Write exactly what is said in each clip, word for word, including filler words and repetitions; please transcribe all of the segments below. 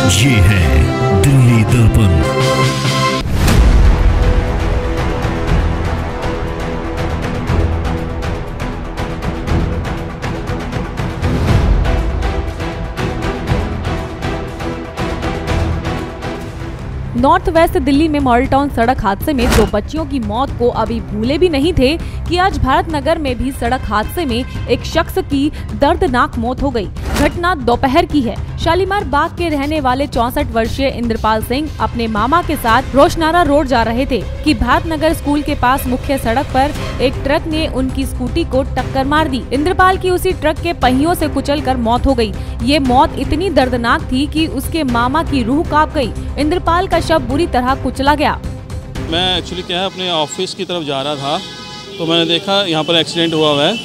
ये है दिल्ली दर्पण। नॉर्थ वेस्ट दिल्ली में मॉडल टाउन सड़क हादसे में दो बच्चियों की मौत को अभी भूले भी नहीं थे कि आज भारत नगर में भी सड़क हादसे में एक शख्स की दर्दनाक मौत हो गई। घटना दोपहर की है। शालीमार बाग के रहने वाले चौसठ वर्षीय इंद्रपाल सिंह अपने मामा के साथ रोशनारा रोड जा रहे थे कि भारत नगर स्कूल के पास मुख्य सड़क पर एक ट्रक ने उनकी स्कूटी को टक्कर मार दी। इंद्रपाल की उसी ट्रक के पहियों से कुचलकर मौत हो गई। ये मौत इतनी दर्दनाक थी कि उसके मामा की रूह कांप गई। इंद्रपाल का शव बुरी तरह कुचला गया। मैं एक्चुअली क्या है अपने ऑफिस की तरफ जा रहा था तो मैंने देखा यहाँ पर एक्सीडेंट हुआ हुआ है।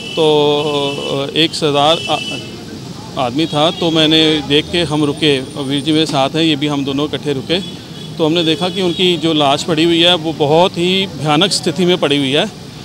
तो एक सरदार आदमी था तो मैंने देख के हम रुके, वीर जी मेरे साथ हैं, ये भी हम दोनों इकट्ठे रुके। तो हमने देखा कि उनकी जो लाश पड़ी हुई है वो बहुत ही भयानक स्थिति में पड़ी हुई है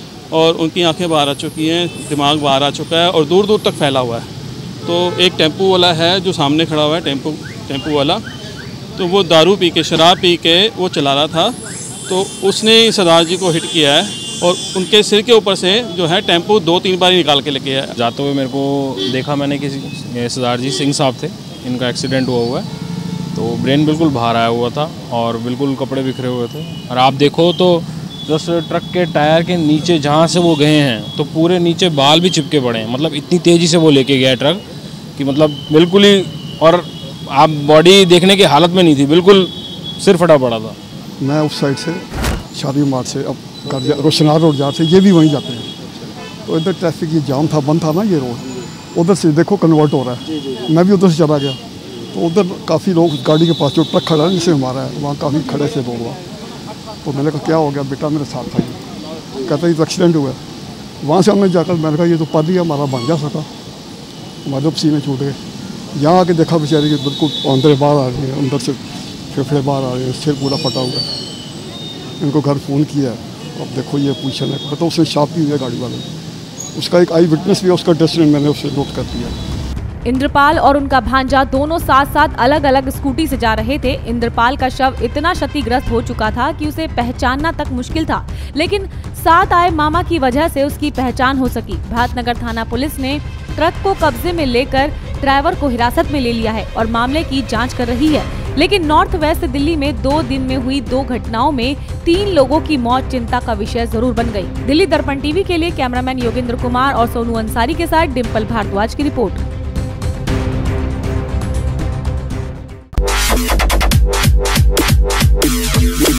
और उनकी आंखें बाहर आ चुकी हैं, दिमाग बाहर आ चुका है और दूर दूर तक फैला हुआ है। तो एक टेम्पो वाला है जो सामने खड़ा हुआ है, टेम्पो टेम्पो वाला, तो वो दारू पी के शराब पी के वो चला रहा था। तो उसने सरदार जी को हिट किया है और उनके सिर के ऊपर से जो है टेम्पो दो तीन बार ही निकाल के लेके आया। जाते हुए मेरे को देखा, मैंने किसी सरदार जी सिंह साहब थे, इनका एक्सीडेंट हुआ हुआ है। तो ब्रेन बिल्कुल बाहर आया हुआ था और बिल्कुल कपड़े बिखरे हुए थे। और आप देखो तो जस्ट ट्रक के टायर के नीचे जहाँ से वो गए हैं तो पूरे नीचे बाल भी चिपके पड़े हैं। मतलब इतनी तेज़ी से वो लेके गया ट्रक कि मतलब बिल्कुल ही, और आप बॉडी देखने की हालत में नहीं थी, बिल्कुल सिर फटा पड़ा था। मैं उस साइड से शादी मार्ग से अब घर रोशनार रोड जा रहे, ये भी वहीं जाते हैं। तो इधर ट्रैफिक ये जाम था, बंद था ना ये रोड, उधर से देखो कन्वर्ट हो रहा है। मैं भी उधर से चला गया तो उधर काफ़ी लोग गाड़ी के पास जो ट्रक खड़ा है जिसे हमारा है वहाँ काफ़ी खड़े से लोग हुआ। तो मैंने कहा क्या हो गया बेटा, मेरे साथ था ये, कहता ये तो एक्सीडेंट हुआ। वहाँ से हमने जाकर मैंने कहा ये तो पादी हमारा बन जा सका, हमारे तो पसीने छूट गए। यहाँ आके देखा बेचारे कि बिल्कुल अंदर बाहर आ रही है, अंदर से फेफड़े बाहर आ रहे हैं, सिर पूरा फटा हुआ है। इनको घर फ़ोन किया, अब देखो ये पोजीशन है, बताओ उसने शॉप की हुई है गाड़ी वाले, उसका एक आई विटनेस भी है, उसका टेस्टमेंट मैंने उसे नोट कर दिया। इंद्रपाल और उनका भांजा दोनों साथ साथ अलग अलग स्कूटी से जा रहे थे। इंद्रपाल का शव इतना क्षतिग्रस्त हो चुका था कि उसे पहचानना तक मुश्किल था, लेकिन साथ आए मामा की वजह से उसकी पहचान हो सकी। भारत नगर थाना पुलिस ने ट्रक को कब्जे में लेकर ड्राइवर को हिरासत में ले लिया है और मामले की जांच कर रही है। लेकिन नॉर्थ वेस्ट दिल्ली में दो दिन में हुई दो घटनाओं में तीन लोगों की मौत चिंता का विषय जरूर बन गई। दिल्ली दर्पण टीवी के लिए कैमरामैन योगेंद्र कुमार और सोनू अंसारी के साथ डिम्पल भारद्वाज की रिपोर्ट।